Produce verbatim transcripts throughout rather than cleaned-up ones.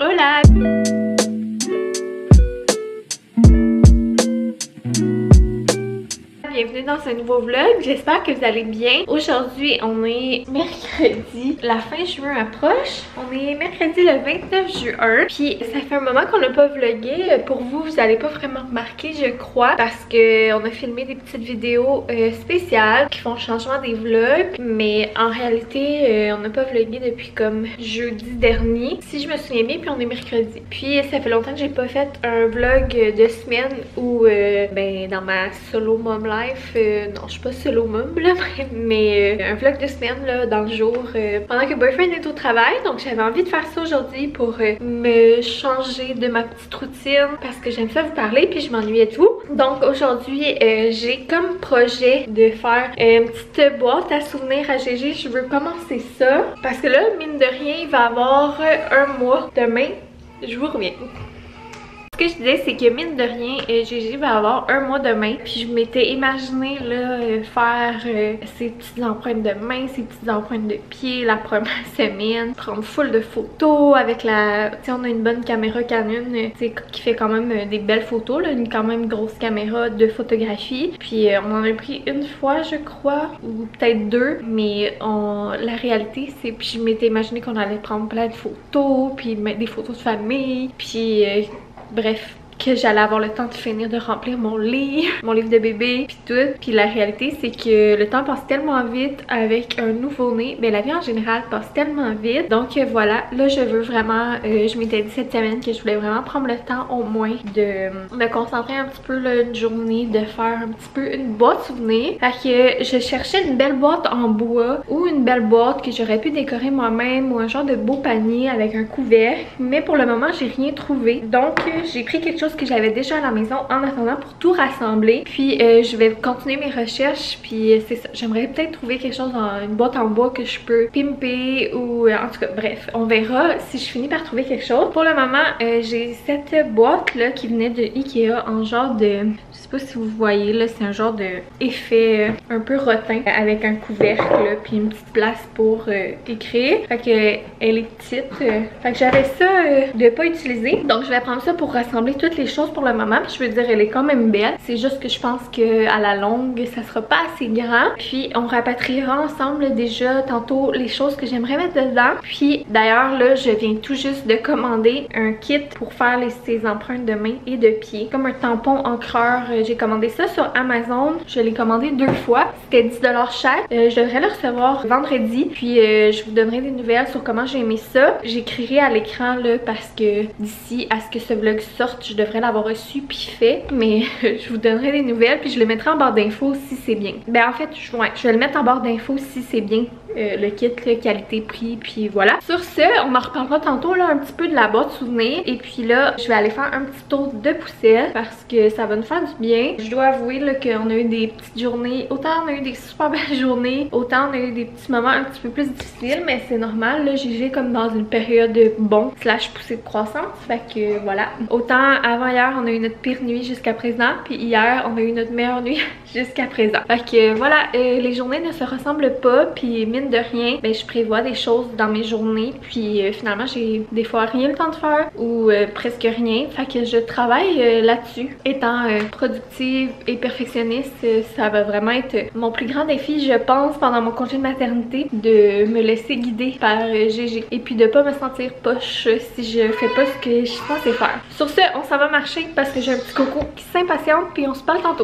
Hola! Bienvenue dans ce nouveau vlog, j'espère que vous allez bien. Aujourd'hui on est mercredi, la fin juin approche, on est mercredi le vingt-neuf juin. Puis ça fait un moment qu'on n'a pas vlogué, pour vous, vous n'allez pas vraiment remarquer je crois, parce qu'on a filmé des petites vidéos euh, spéciales qui font changement des vlogs. Mais en réalité euh, on n'a pas vlogué depuis comme jeudi dernier, si je me souviens bien, puis on est mercredi. Puis ça fait longtemps que j'ai pas fait un vlog de semaine où euh, ben dans ma solo mom life. Euh, non, je suis pas solo mom là, mais euh, un vlog de semaine là, dans le jour euh, pendant que boyfriend est au travail. Donc j'avais envie de faire ça aujourd'hui pour euh, me changer de ma petite routine parce que j'aime ça vous parler puis je m'ennuyais tout. Donc aujourd'hui euh, j'ai comme projet de faire euh, une petite boîte à souvenirs à Gégé. Je veux commencer ça parce que là, mine de rien, il va avoir euh, un mois demain. Je vous reviens. Ce que je disais, c'est que mine de rien, euh, Gégé va avoir un mois demain. Puis je m'étais imaginé là euh, faire euh, ses petites empreintes de main, ses petites empreintes de pied la première semaine, prendre full de photos avec la... Tu sais, on a une bonne caméra Canon euh, qui fait quand même euh, des belles photos, là, une quand même grosse caméra de photographie. Puis euh, on en a pris une fois je crois, ou peut-être deux, mais on... la réalité c'est, puis je m'étais imaginé qu'on allait prendre plein de photos, puis mettre des photos de famille, puis... Euh, bref, que j'allais avoir le temps de finir de remplir mon livre, mon livre de bébé, puis tout. Puis la réalité, c'est que le temps passe tellement vite avec un nouveau-né. Mais la vie en général passe tellement vite. Donc euh, voilà, là je veux vraiment, euh, je m'étais dit cette semaine que je voulais vraiment prendre le temps au moins de me concentrer un petit peu là, une journée, de faire un petit peu une boîte souvenir. Fait que je cherchais une belle boîte en bois ou une belle boîte que j'aurais pu décorer moi-même ou un genre de beau panier avec un couvercle. Mais pour le moment, j'ai rien trouvé. Donc euh, j'ai pris quelque chose que j'avais déjà à la maison en attendant pour tout rassembler. Puis euh, je vais continuer mes recherches. Puis euh, c'est ça. J'aimerais peut-être trouver quelque chose dans une boîte en bois que je peux pimper ou euh, en tout cas bref. On verra si je finis par trouver quelque chose. Pour le moment euh, j'ai cette boîte là qui venait de Ikea en genre de... Je sais pas si vous voyez là, c'est un genre de effet euh, un peu rotin avec un couvercle là, puis une petite place pour euh, écrire. Fait que elle est petite. Euh, fait que j'avais ça euh, de pas utiliser. Donc je vais prendre ça pour rassembler toutes les choses pour le moment. Puis je veux dire, elle est quand même belle. C'est juste que je pense que à la longue, ça sera pas assez grand. Puis on rapatriera ensemble déjà tantôt les choses que j'aimerais mettre dedans. Puis d'ailleurs là, je viens tout juste de commander un kit pour faire les, ces empreintes de main et de pied. Comme un tampon encreur. J'ai commandé ça sur Amazon. Je l'ai commandé deux fois. C'était dix dollars chaque. Euh, je devrais le recevoir vendredi. Puis euh, je vous donnerai des nouvelles sur comment j'ai aimé ça. J'écrirai à l'écran là parce que d'ici à ce que ce vlog sorte, je devrais l'avoir reçu puis fait, mais je vous donnerai des nouvelles puis je le mettrai en barre d'infos si c'est bien. Ben en fait, je, ouais, je vais le mettre en barre d'infos si c'est bien euh, le kit, le qualité-prix, puis voilà. Sur ce, on en reparlera tantôt là un petit peu de la boîte souvenir et puis là, je vais aller faire un petit tour de poussière parce que ça va nous faire du bien. Je dois avouer là qu'on a eu des petites journées, autant on a eu des super belles journées, autant on a eu des petits moments un petit peu plus difficiles, mais c'est normal là, j'ai comme dans une période de bon slash poussée de croissance, fait que voilà. Autant avant hier, on a eu notre pire nuit jusqu'à présent. Puis hier, on a eu notre meilleure nuit jusqu'à présent. Fait que voilà, euh, les journées ne se ressemblent pas. Puis mine de rien, ben, je prévois des choses dans mes journées. Puis euh, finalement, j'ai des fois rien le temps de faire ou euh, presque rien. Fait que je travaille euh, là-dessus. Étant euh, productive et perfectionniste, euh, ça va vraiment être mon plus grand défi, je pense, pendant mon congé de maternité, de me laisser guider par euh, Gégé. Et puis de pas me sentir poche si je fais pas ce que je suis censée faire. Sur ce, on s'en va marcher parce que j'ai un petit coco qui s'impatiente puis on se parle tantôt.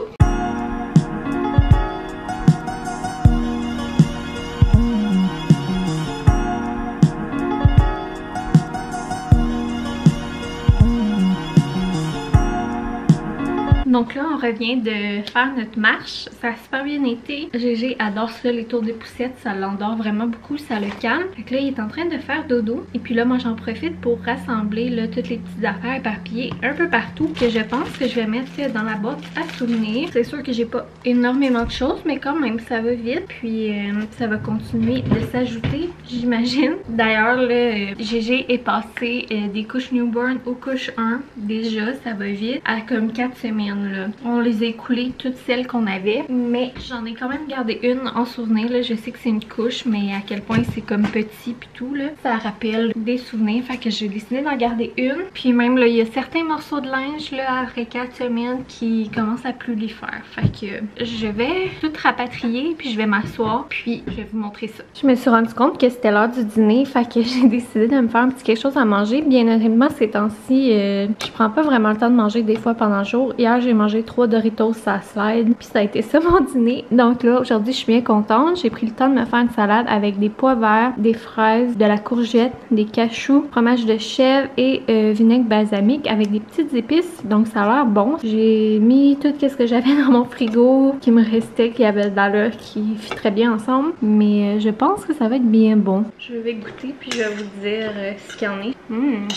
Donc là, on revient de faire notre marche. Ça a super bien été. Gégé adore ça, les tours de poussette. Ça l'endort vraiment beaucoup, ça le calme. Fait que là, il est en train de faire dodo. Et puis là, moi, j'en profite pour rassembler là, toutes les petites affaires éparpillées un peu partout que je pense que je vais mettre dans la boîte à souvenirs. C'est sûr que j'ai pas énormément de choses, mais quand même, ça va vite. Puis euh, ça va continuer de s'ajouter, j'imagine. D'ailleurs, là, Gégé est passé euh, des couches newborn aux couches un. Déjà, ça va vite. À comme quatre semaines. semaine là. On les a écoulées toutes celles qu'on avait, mais j'en ai quand même gardé une en souvenir là. Je sais que c'est une couche, mais à quel point c'est comme petit puis tout là, ça rappelle des souvenirs, fait que j'ai décidé d'en garder une. Puis même là, il y a certains morceaux de linge là après quatre semaines qui commencent à plus les faire, fait que je vais tout rapatrier puis je vais m'asseoir puis je vais vous montrer ça. Je me suis rendu compte que c'était l'heure du dîner, fait que j'ai décidé de me faire un petit quelque chose à manger. Bien honnêtement, ces temps-ci, euh, je prends pas vraiment le temps de manger des fois pendant le jour. Hier, j'ai mangé trois Doritos à slide, puis ça a été ça mon dîner. Donc là, aujourd'hui, je suis bien contente. J'ai pris le temps de me faire une salade avec des pois verts, des fraises, de la courgette, des cachous, fromage de chèvre et euh, vinaigre balsamique avec des petites épices. Donc ça a l'air bon. J'ai mis tout ce que j'avais dans mon frigo qui me restait, qui avait de l'allure, qui fit très bien ensemble. Mais euh, je pense que ça va être bien bon. Je vais goûter puis je vais vous dire euh, ce qu'il y en est. Mmh.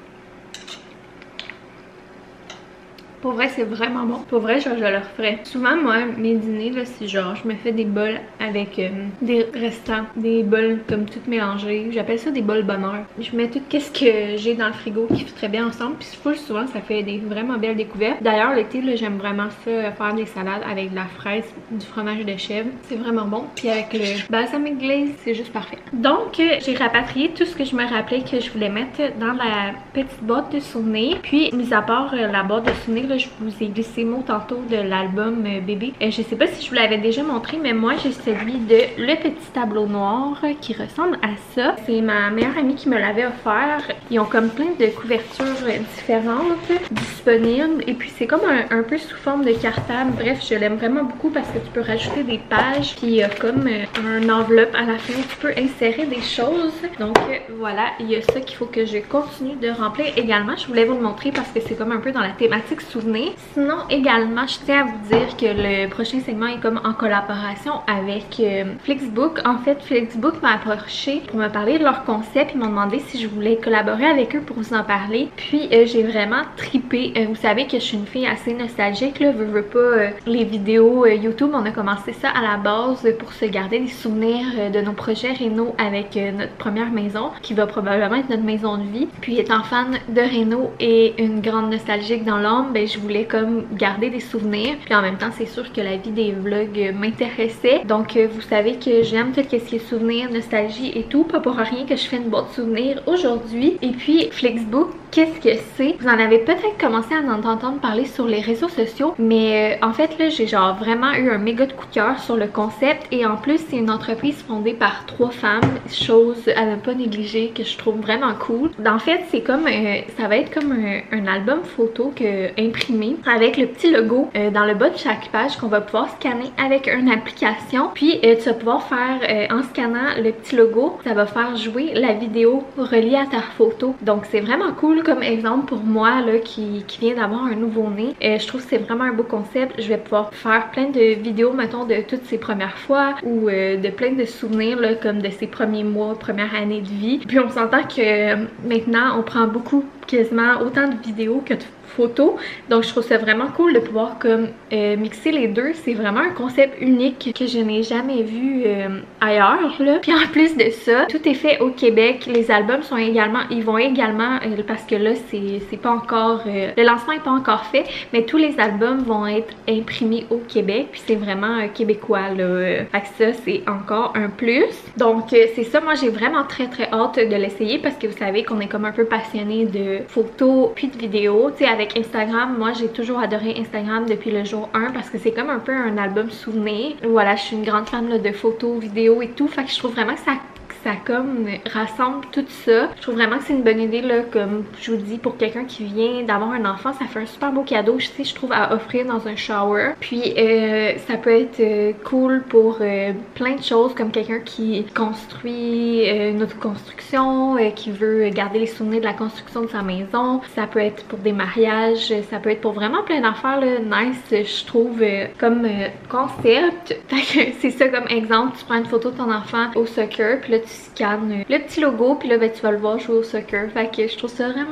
Pour vrai, c'est vraiment bon. Pour vrai, genre, je le referais. Souvent, moi, mes dîners, là, c'est genre, je me fais des bols avec euh, des restants, des bols comme tout mélangés. J'appelle ça des bols bonheur. Je mets tout ce que j'ai dans le frigo qui fait très bien ensemble. Puis full souvent, ça fait des vraiment belles découvertes. D'ailleurs, l'été, là, j'aime vraiment ça, faire des salades avec de la fraise, du fromage de chèvre. C'est vraiment bon. Puis avec le balsamic glaze, c'est juste parfait. Donc, euh, j'ai rapatrié tout ce que je me rappelais que je voulais mettre dans la petite boîte de souvenirs. Puis, mis à part euh, la boîte de souvenirs, là, je vous ai glissé mot tantôt de l'album euh, bébé. Euh, je sais pas si je vous l'avais déjà montré, mais moi j'ai celui de Le Petit Tableau Noir euh, qui ressemble à ça. C'est ma meilleure amie qui me l'avait offert. Ils ont comme plein de couvertures euh, différentes disponibles. Et puis c'est comme un, un peu sous forme de cartable. Bref, je l'aime vraiment beaucoup parce que tu peux rajouter des pages. Puis il y a comme euh, un enveloppe à la fin. Tu peux insérer des choses. Donc euh, voilà, il y a ça qu'il faut que je continue de remplir également. Je voulais vous le montrer parce que c'est comme un peu dans la thématique souvenir. Sinon, également, je tiens à vous dire que le prochain segment est comme en collaboration avec euh, Flixbook. En fait, Flixbook m'a approché pour me parler de leur concept. Ils m'ont demandé si je voulais collaborer avec eux pour vous en parler. Puis, euh, j'ai vraiment trippé. Euh, vous savez que je suis une fille assez nostalgique, là. Veux, veux pas, euh, les vidéos euh, YouTube, on a commencé ça à la base euh, pour se garder des souvenirs euh, de nos projets réno avec euh, notre première maison, qui va probablement être notre maison de vie. Puis, étant fan de réno et une grande nostalgique dans l'âme, ben, je voulais comme garder des souvenirs. Puis en même temps, c'est sûr que la vie des vlogs m'intéressait. Donc euh, vous savez que j'aime tout ce qui est souvenirs, nostalgie et tout. Pas pour rien que je fais une boîte souvenirs aujourd'hui. Et puis Flixbook, qu'est-ce que c'est? Vous en avez peut-être commencé à en entendre parler sur les réseaux sociaux. Mais euh, en fait là, j'ai genre vraiment eu un méga de coup de cœur sur le concept. Et en plus, c'est une entreprise fondée par trois femmes. Chose à ne pas négliger que je trouve vraiment cool. En fait, c'est comme euh, ça va être comme un, un album photo que imprimé avec le petit logo euh, dans le bas de chaque page qu'on va pouvoir scanner avec une application. Puis euh, tu vas pouvoir faire euh, en scannant le petit logo, ça va faire jouer la vidéo reliée à ta photo. Donc c'est vraiment cool comme exemple pour moi là qui, qui vient d'avoir un nouveau-né. Euh, je trouve que c'est vraiment un beau concept. Je vais pouvoir faire plein de vidéos mettons de toutes ses premières fois ou euh, de plein de souvenirs là, comme de ses premiers mois, première année de vie. Puis on s'entend que euh, maintenant on prend beaucoup, quasiment autant de vidéos que de photos. Donc je trouve ça vraiment cool de pouvoir comme euh, mixer les deux. C'est vraiment un concept unique que je n'ai jamais vu euh, ailleurs là. Puis en plus de ça, tout est fait au Québec. Les albums sont également, ils vont également, euh, parce que là c'est pas encore, euh, le lancement est pas encore fait, mais tous les albums vont être imprimés au Québec. Puis c'est vraiment euh, québécois là. Fait que ça c'est encore un plus. Donc euh, c'est ça, moi j'ai vraiment très très hâte de l'essayer parce que vous savez qu'on est comme un peu passionné de photos puis de vidéos. Tu sais, avec Instagram, moi j'ai toujours adoré Instagram depuis le jour un parce que c'est comme un peu un album souvenir. Voilà, je suis une grande fan là, de photos, vidéos et tout. Fait que je trouve vraiment que ça ça comme rassemble tout ça. Je trouve vraiment que c'est une bonne idée là, comme je vous dis, pour quelqu'un qui vient d'avoir un enfant, ça fait un super beau cadeau, je sais, je trouve, à offrir dans un shower. Puis euh, ça peut être euh, cool pour euh, plein de choses, comme quelqu'un qui construit euh, une autre construction, euh, qui veut garder les souvenirs de la construction de sa maison. Ça peut être pour des mariages, ça peut être pour vraiment plein d'affaires là, nice, je trouve, euh, comme euh, concept. Fait que c'est ça comme exemple, tu prends une photo de ton enfant au soccer, puis là tu scannes le petit logo, puis là ben, tu vas le voir jouer au soccer. Fait que je trouve ça vraiment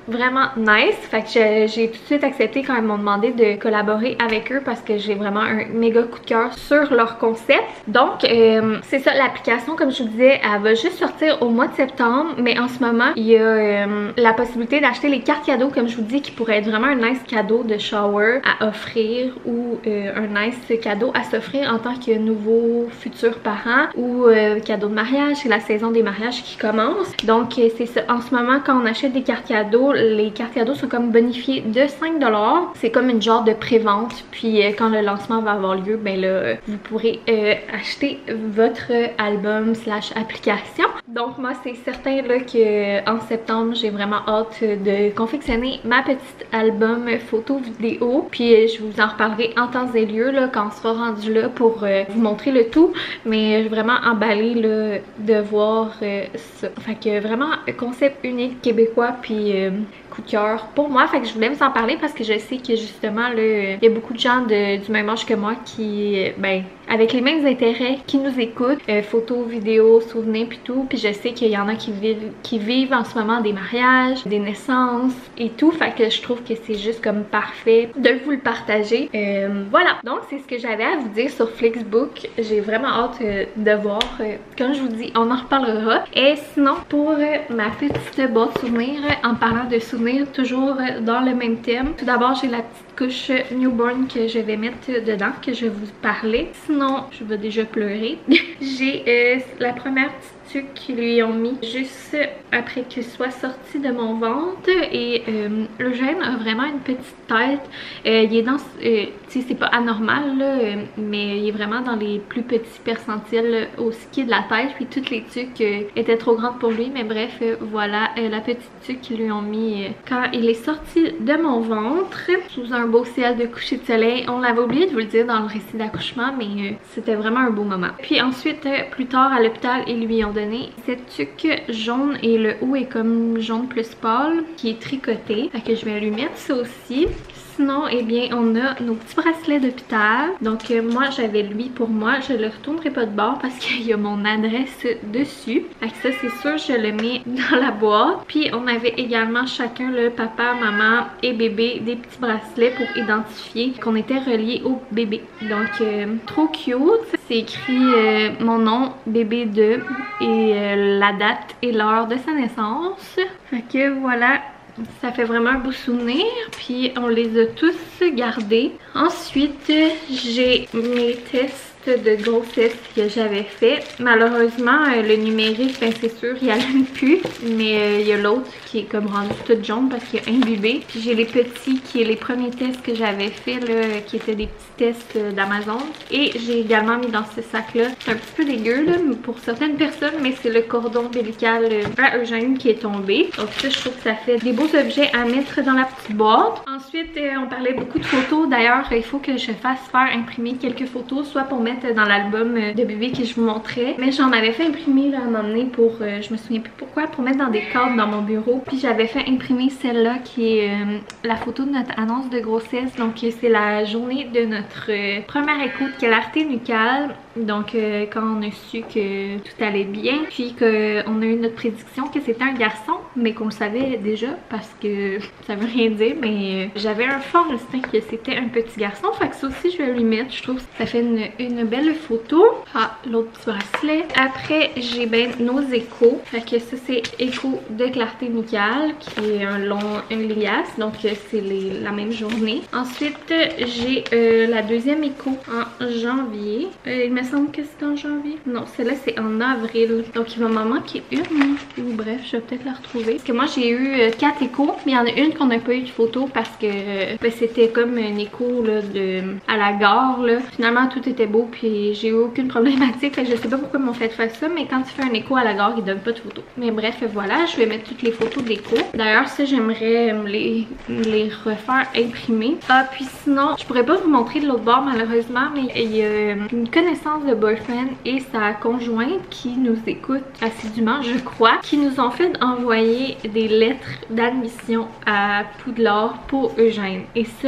vraiment nice. Fait que j'ai tout de suite accepté quand ils m'ont demandé de collaborer avec eux parce que j'ai vraiment un méga coup de cœur sur leur concept. Donc euh, c'est ça, l'application comme je vous disais, elle va juste sortir au mois de septembre, mais en ce moment il y a euh, la possibilité d'acheter les cartes cadeaux comme je vous dis qui pourrait être vraiment un nice cadeau de shower à offrir ou euh, un nice cadeau à s'offrir en tant que nouveau futur parent ou euh, cadeau de mariage. C'est la saison des mariages qui commence. Donc euh, c'est ça, en ce moment quand on achète des cartes cadeaux, les cartes cadeaux sont comme bonifiées de cinq dollars. C'est comme une genre de pré-vente, puis euh, quand le lancement va avoir lieu, ben là vous pourrez euh, acheter votre album slash application. Donc moi c'est certain là que en septembre j'ai vraiment hâte de confectionner ma petite album photo vidéo, puis euh, je vous en reparlerai en temps et lieu là quand on sera rendu là pour euh, vous montrer le tout, mais je suis vraiment emballée là de voir euh, ça. Fait que vraiment concept unique québécois, puis euh, coup de cœur pour moi. Fait que je voulais vous en parler parce que je sais que justement là il y a beaucoup de gens de, du même âge que moi qui ben avec les mêmes intérêts qui nous écoutent, euh, photos, vidéos, souvenirs puis tout, puis je sais qu'il y en a qui vivent qui vivent en ce moment des mariages, des naissances et tout, fait que je trouve que c'est juste comme parfait de vous le partager. Euh, voilà, donc c'est ce que j'avais à vous dire sur Flixbook. J'ai vraiment hâte euh, de voir, euh, comme je vous dis, on en reparlera. Et sinon pour euh, ma petite boîte souvenir, en parlant de souvenirs, toujours euh, dans le même thème, tout d'abord j'ai la petite couche newborn que je vais mettre dedans, que je vais vous parler. Sinon, je vais déjà pleurer. J'ai euh, la première petite tuque qu'ils lui ont mis juste après qu'il soit sorti de mon ventre. Et euh, Eugène a vraiment une petite tête. Euh, il est dans... Euh, tu sais, c'est pas anormal, là, euh, mais il est vraiment dans les plus petits percentiles au ski de la tête. Puis toutes les tuques euh, étaient trop grandes pour lui. Mais bref, euh, voilà euh, la petite tuque qu'ils lui ont mis euh, quand il est sorti de mon ventre. Sous un beau ciel de coucher de soleil. On l'avait oublié de vous le dire dans le récit d'accouchement, mais euh, c'était vraiment un beau moment. Puis ensuite, euh, plus tard à l'hôpital, ils lui ont donné cette tuque jaune et le haut est comme jaune plus pâle qui est tricoté. Fait que je vais lui mettre ça aussi. Sinon, eh bien, on a nos petits bracelets d'hôpital. Donc, euh, moi, j'avais lui pour moi. Je le retournerai pas de bord parce qu'il y a mon adresse dessus. Fait que ça, c'est sûr, je le mets dans la boîte. Puis, on avait également chacun, le papa, maman et bébé, des petits bracelets pour identifier qu'on était reliés au bébé. Donc, euh, trop cute. C'est écrit euh, mon nom, bébé deux, et euh, la date et l'heure de sa naissance. Fait que voilà. Ça fait vraiment un beau souvenir, puis on les a tous gardés. Ensuite, j'ai mes tests de grossesse que j'avais fait. Malheureusement, le numérique, ben c'est sûr, il allume plus, mais euh, il y a l'autre qui est comme rendu toute jaune parce qu'il a imbibé. Puis j'ai les petits qui est les premiers tests que j'avais fait là, qui étaient des petits tests d'Amazon. Et j'ai également mis dans ce sac-là. C'est un petit peu dégueu là, pour certaines personnes, mais c'est le cordon ombilical à Eugène qui est tombé. Donc ça, je trouve que ça fait des beaux objets à mettre dans la petite boîte. Ensuite, euh, on parlait beaucoup de photos. D'ailleurs, il faut que je fasse faire imprimer quelques photos, soit pour mettre dans l'album de bébé que je vous montrais, mais j'en avais fait imprimer là, à un moment donné pour, euh, je me souviens plus pourquoi, pour mettre dans des cadres dans mon bureau. Puis j'avais fait imprimer celle-là qui est euh, la photo de notre annonce de grossesse. Donc c'est la journée de notre euh, première écho de clarté nucale. Donc euh, quand on a su que tout allait bien, puis qu'on a eu notre prédiction que c'était un garçon, mais qu'on le savait déjà parce que ça veut rien dire, mais euh, j'avais un fort instinct que c'était un petit garçon. Fait que ça aussi je vais lui mettre, je trouve que ça fait une, une belle photo. Ah, l'autre petit bracelet. Après j'ai ben nos échos. Fait que ça c'est écho de clarté nucale qui est un long un liasse, donc euh, c'est la même journée. Ensuite j'ai euh, la deuxième écho en janvier. Euh, il me semble que c'est en janvier. Non, celle-là c'est en avril. Donc il va m'en manquer une. Ou bref, je vais peut-être la retrouver. Parce que moi j'ai eu euh, quatre échos, mais il y en a une qu'on n'a pas eu de photo parce que euh, ben, c'était comme un écho là, de, à la gare. Là. Finalement tout était beau, puis j'ai eu aucune problématique. Fait que je sais pas pourquoi ils m'ont fait faire ça, mais quand tu fais un écho à la gare, ils donnent pas de photos. Mais bref, voilà, je vais mettre toutes les photos de l'écho. D'ailleurs, ça j'aimerais les, les refaire imprimer. Ah, puis sinon, je pourrais pas vous montrer de l'autre bord malheureusement, mais il y a une connaissance de boyfriend et sa conjointe qui nous écoute assidûment, je crois, qui nous ont fait envoyer des lettres d'admission à Poudlard pour Eugène. Et ça,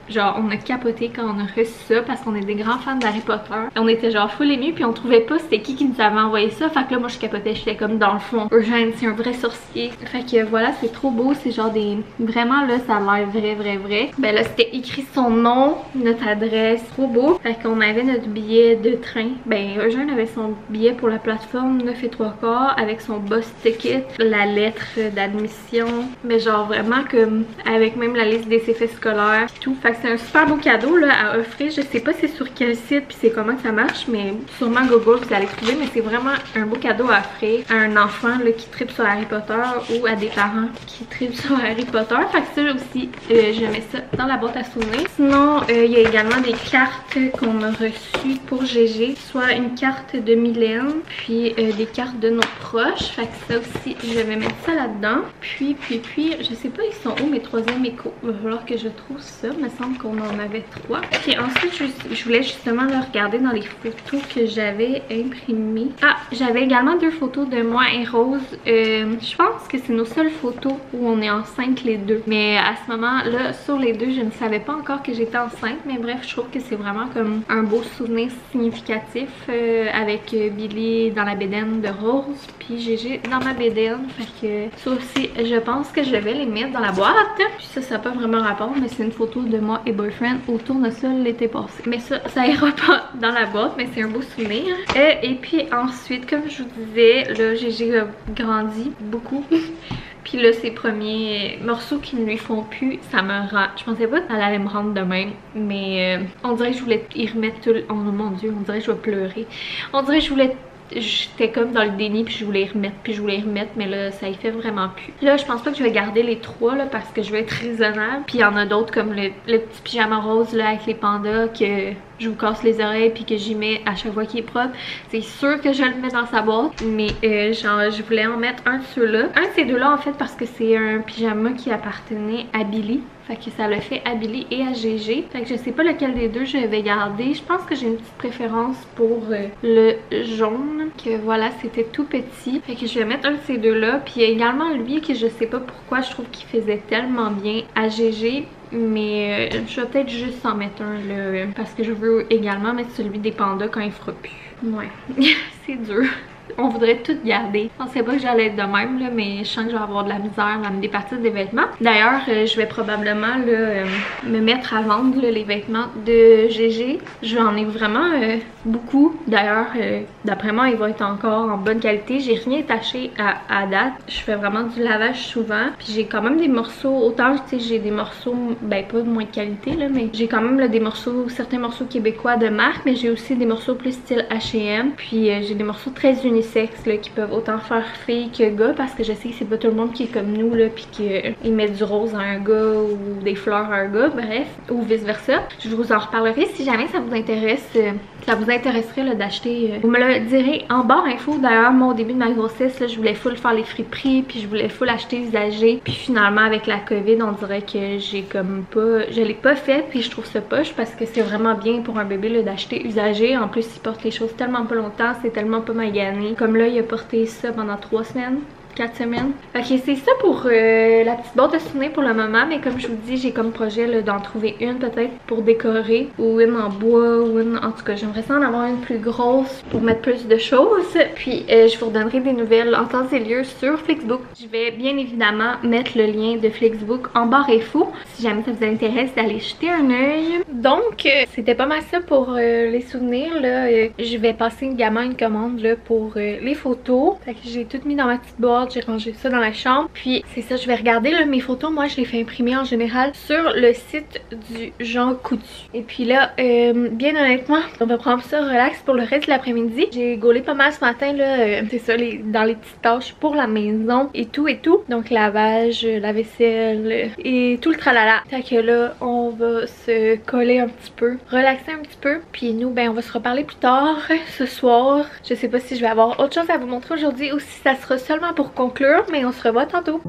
genre on a capoté quand on a reçu ça parce qu'on est des grands fans d'Harry Potter. On était genre full émus puis on trouvait pas c'était qui qui nous avait envoyé ça. Fait que là moi je capotais, j'étais comme dans le fond. Eugène c'est un vrai sorcier. Fait que voilà, c'est trop beau, c'est genre des... Vraiment là ça a l'air vrai vrai vrai. Ben là c'était écrit son nom, notre adresse, trop beau. Fait qu'on avait notre billet de train. Ben Eugène avait son billet pour la plateforme neuf et trois quarts avec son bus ticket, la lettre d'admission. Mais genre vraiment comme avec même la liste des effets scolaires et tout. Fait que c'est un super beau cadeau là à offrir. Je sais pas c'est sur quel site puis c'est comment que ça marche, mais sûrement Google vous allez trouver. Mais c'est vraiment un beau cadeau à offrir à un enfant là, qui tripe sur Harry Potter ou à des parents qui tripent sur Harry Potter. Fait que ça aussi, euh, je mets ça dans la boîte à souvenirs. Sinon, euh, il y a également des cartes qu'on a reçues pour G G, soit une carte de Mylène, puis euh, des cartes de nos proches. Fait que ça aussi, je vais mettre ça là-dedans. Puis, puis, puis, je sais pas ils sont où mes troisième échos. Il va falloir que je trouve ça. Il me semble qu'on en avait trois. Puis ensuite, je, je voulais justement le regarder dans les photos que j'avais imprimées. Ah, j'avais également deux photos de moi et Rose. Euh, je pense que c'est nos seules photos où on est enceinte les deux. Mais à ce moment-là, sur les deux, je ne savais pas encore que j'étais enceinte. Mais bref, je trouve que c'est vraiment comme un beau souvenir significatif euh, avec Billy dans la bédaine de Rose, puis G G dans ma bédaine. Fait que ça aussi, je pense que je vais les mettre dans la boîte. Puis ça, ça n'a pas vraiment rapport, mais c'est une photo de moi et boyfriend au tournesol l'été passé. Mais ça, ça ira pas dans la boîte, mais c'est un beau souvenir. Euh, et puis ensuite, comme je vous disais, là, G G a grandi beaucoup. Puis là, ces premiers morceaux qui ne lui font plus, ça me rend... Je pensais pas qu'elle allait me rendre de même, mais euh, on dirait que je voulais y remettre tout le... Oh mon Dieu, on dirait que je vais pleurer. On dirait que je voulais... J'étais comme dans le déni puis je voulais y remettre puis je voulais y remettre mais là ça y fait vraiment plus. Là je pense pas que je vais garder les trois là parce que je vais être raisonnable. Puis il y en a d'autres comme le, le petit pyjama rose là avec les pandas que je vous casse les oreilles puis que j'y mets à chaque fois qu'il est propre. C'est sûr que je le mets dans sa boîte mais euh, genre je voulais en mettre un de ceux-là. Un de ces deux-là en fait parce que c'est un pyjama qui appartenait à Billy. Fait que ça l'a fait à Billy et à G G. Fait que je sais pas lequel des deux je vais garder. Je pense que j'ai une petite préférence pour euh, le jaune. Que voilà, c'était tout petit. Fait que je vais mettre un de ces deux-là. Puis il y a également lui que je sais pas pourquoi je trouve qu'il faisait tellement bien à G G. Mais euh, je vais peut-être juste en mettre un là. Parce que je veux également mettre celui des pandas quand il fera plus. Ouais, c'est dur. On voudrait tout garder. Je pensais pas que j'allais être de même, là, mais je sens que je vais avoir de la misère à me départir des vêtements. D'ailleurs, euh, je vais probablement là, euh, me mettre à vendre là, les vêtements de G G. J'en ai vraiment euh, beaucoup. D'ailleurs, euh, d'après moi, ils vont être encore en bonne qualité. J'ai rien taché à, à date. Je fais vraiment du lavage souvent. Puis j'ai quand même des morceaux, autant tu sais, j'ai des morceaux, ben pas de moins de qualité, là, mais j'ai quand même là, des morceaux, certains morceaux québécois de marque, mais j'ai aussi des morceaux plus style H et M. Puis euh, j'ai des morceaux très uniques sexe là, qui peuvent autant faire fille que gars parce que je sais que c'est pas tout le monde qui est comme nous là puis qu'ils mettent du rose à un gars ou des fleurs à un gars, bref, ou vice versa. Je vous en reparlerai si jamais ça vous intéresse, euh, ça vous intéresserait là d'acheter. Euh, vous me le direz en barre info. D'ailleurs moi au début de ma grossesse là, je voulais full faire les friperies puis je voulais full acheter usagé puis finalement avec la COVID on dirait que j'ai comme pas, je l'ai pas fait puis je trouve ça poche parce que c'est vraiment bien pour un bébé là d'acheter usagé. En plus il porte les choses tellement pas longtemps, c'est tellement pas magané. Comme là, il a porté ça pendant trois semaines. quatre semaines. Ok, c'est ça pour euh, la petite boîte de souvenirs pour le moment, mais comme je vous dis, j'ai comme projet d'en trouver une peut-être pour décorer, ou une en bois, ou une... En tout cas, j'aimerais ça en avoir une plus grosse pour mettre plus de choses. Puis euh, je vous redonnerai des nouvelles en temps et lieu sur Flixbook. Je vais bien évidemment mettre le lien de Flixbook en barre info, si jamais ça vous intéresse d'aller jeter un œil. Donc, euh, c'était pas mal ça pour euh, les souvenirs, là. Euh, je vais passer également une commande là, pour euh, les photos. Fait que j'ai tout mis dans ma petite boîte. J'ai rangé ça dans la chambre. Puis c'est ça, je vais regarder là, mes photos. Moi, je les fais imprimer en général sur le site du Jean Coutu. Et puis là, euh, bien honnêtement, on va prendre ça relax pour le reste de l'après-midi. J'ai gaulé pas mal ce matin là. Euh, c'est ça, les, dans les petites tâches pour la maison et tout et tout. Donc lavage, la vaisselle et tout le tralala. Fait que là, on va se coller un petit peu, relaxer un petit peu. Puis nous, ben on va se reparler plus tard ce soir. Je sais pas si je vais avoir autre chose à vous montrer aujourd'hui ou si ça sera seulement pour conclure, mais on se revoit tantôt.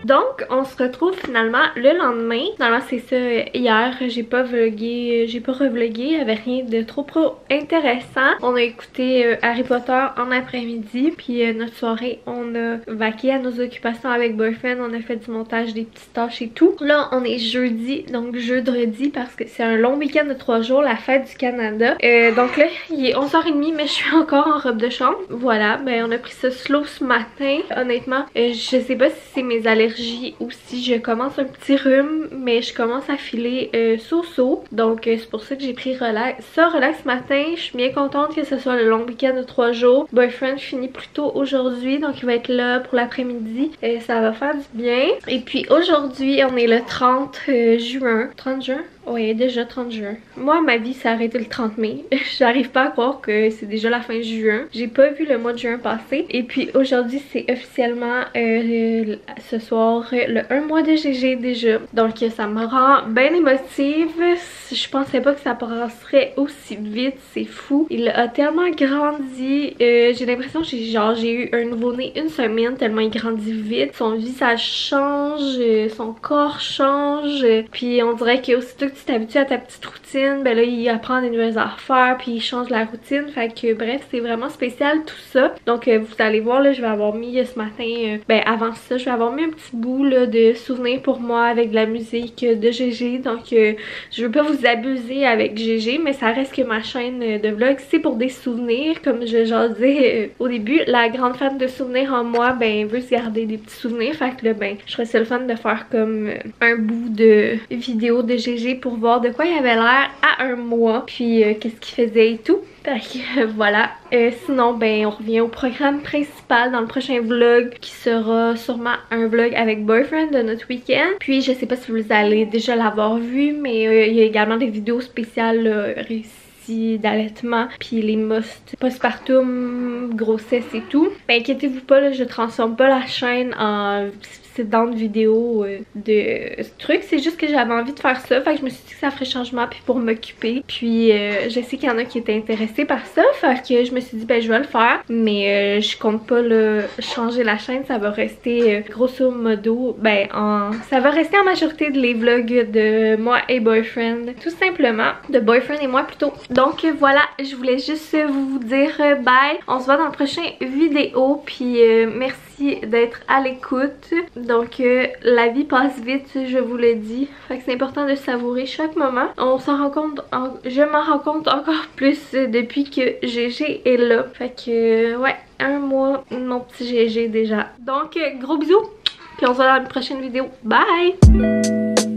Donc on se retrouve finalement le lendemain. Finalement c'est ça, hier j'ai pas vlogué, j'ai pas revlogué, il y avait rien de trop pro intéressant. On a écouté euh, Harry Potter en après-midi, puis euh, notre soirée on a vaqué à nos occupations avec Boyfriend, on a fait du montage des petites tâches et tout. Là on est jeudi, donc jeudi parce que c'est un long week-end de trois jours, la fête du Canada. Euh, donc là il est onze heures trente mais je suis encore en robe de chambre. Voilà, ben on a pris ça slow ce matin. Honnêtement, euh, je sais pas si c'est mes allergies ou si je commence un petit rhume, mais je commence à filer euh, so-so. Donc euh, c'est pour ça que j'ai pris relax. Ça, relax ce matin, je suis bien contente que ce soit le long week-end de trois jours. Boyfriend finit plus tôt aujourd'hui, donc il va être là pour l'après-midi. Euh, ça va faire du bien. Et puis aujourd'hui, on est le trente juin. trente juin? Oui, déjà trente juin. Moi, ma vie s'est arrêtée le trente mai. J'arrive pas à croire que c'est déjà la fin juin. J'ai pas vu le mois de juin passer. Et puis aujourd'hui, c'est officiellement euh, ce soir le un mois de G G déjà. Donc ça me rend bien émotive. Je pensais pas que ça passerait aussi vite. C'est fou. Il a tellement grandi. Euh, j'ai l'impression que j'ai genre j'ai eu un nouveau-né une semaine tellement il grandit vite. Son visage change, son corps change. Puis on dirait que aussitôt que tu t'habitues à ta petite routine, ben là il apprend des nouvelles affaires puis il change la routine. Fait que bref, c'est vraiment spécial tout ça. Donc euh, vous allez voir là, je vais avoir mis euh, ce matin, euh, ben avant ça, je vais avoir mis un petit bout là, de souvenirs pour moi avec de la musique de G G. Donc euh, je veux pas vous abuser avec G G, mais ça reste que ma chaîne de vlog c'est pour des souvenirs. Comme je jasais euh, au début, la grande fan de souvenirs en moi ben veut se garder des petits souvenirs. Fait que là ben je serais le fun de faire comme euh, un bout de vidéo de G G pour voir de quoi il avait l'air à un mois, puis euh, qu'est-ce qu'il faisait et tout. Fait que euh, voilà. Euh, sinon ben on revient au programme principal dans le prochain vlog qui sera sûrement un vlog avec Boyfriend de notre week-end. Puis je sais pas si vous allez déjà l'avoir vu, mais euh, il y a également des vidéos spéciales euh, réussies d'allaitement, puis les must postpartum, grossesse et tout. Ben inquiétez-vous pas, là, je transforme pas la chaîne en précédente vidéo euh, de ce truc, c'est juste que j'avais envie de faire ça, fait que je me suis dit que ça ferait changement puis pour m'occuper. Puis euh, je sais qu'il y en a qui étaient intéressés par ça, fait que je me suis dit ben je vais le faire, mais euh, je compte pas le changer la chaîne, ça va rester euh, grosso modo, ben en ça va rester en majorité de les vlogs de moi et Boyfriend, tout simplement, de Boyfriend et moi plutôt. Donc voilà, je voulais juste vous dire bye, on se voit dans le prochain vidéo, puis euh, merci d'être à l'écoute. Donc euh, la vie passe vite, je vous le dis, fait que c'est important de savourer chaque moment. On s'en rend compte, en... je m'en rends compte encore plus depuis que G G est là. Fait que euh, ouais, un mois mon petit G G déjà. Donc euh, gros bisous, puis on se voit dans une prochaine vidéo. Bye!